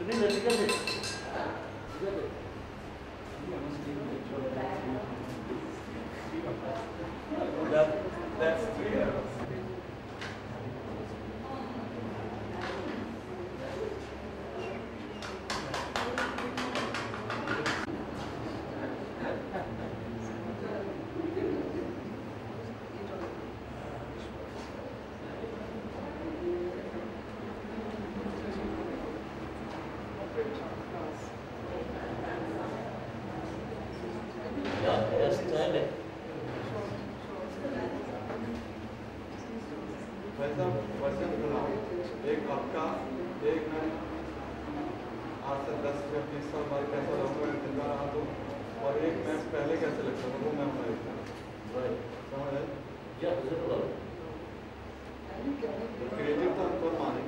That's 3 years. एक आपका एक मैं 8 से 10 या 20 साल बाद कैसा रहूँगा जिंदा रहा तो और एक मैं पहले कैसे लगता था वो मैं समझ आए क्रिएटिव था तो मानेंगे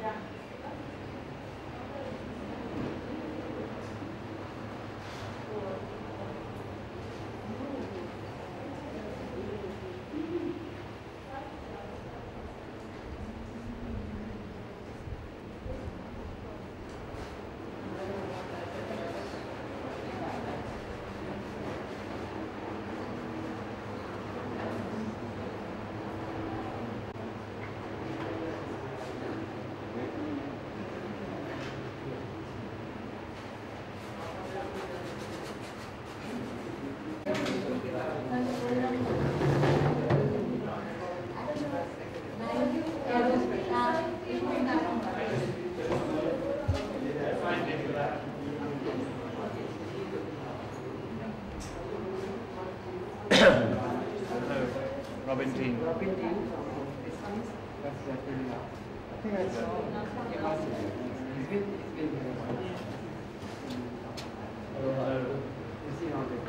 Robin Dean. Robin Dean. This one is that's definitely. I think I saw. It's been you see on the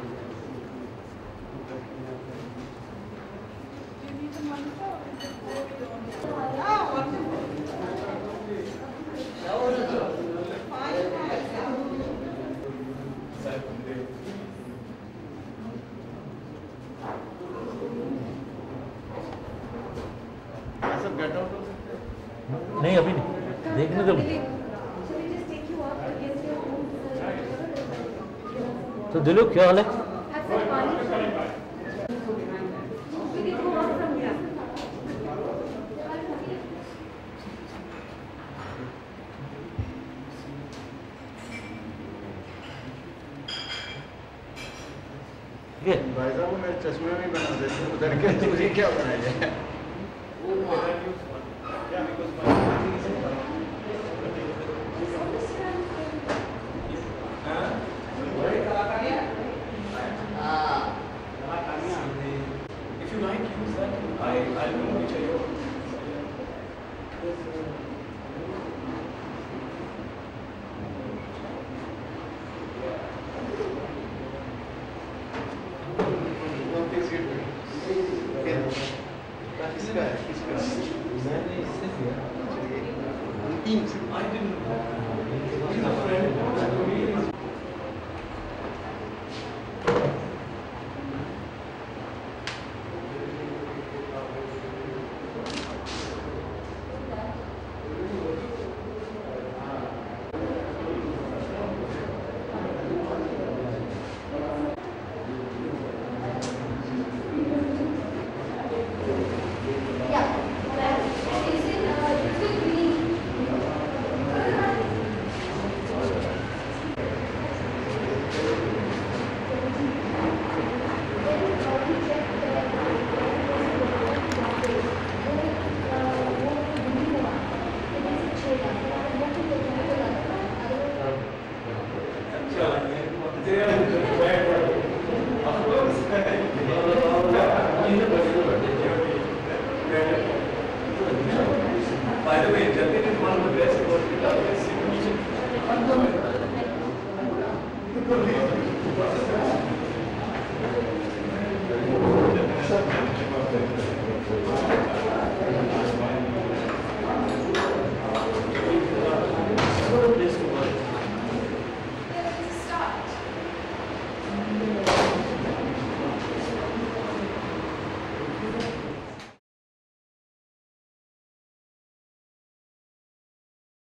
Do you need a monitor or is it नहीं अभी नहीं देखने दो तो दिलो क्या हाल है भाई साहब वो मेरे चश्मे में बना देते उधर के तुझे क्या बनाया जाए If you like, use that. I'll know which are yours. I didn't know. He's a friend. By the way, Jatin is one of the best working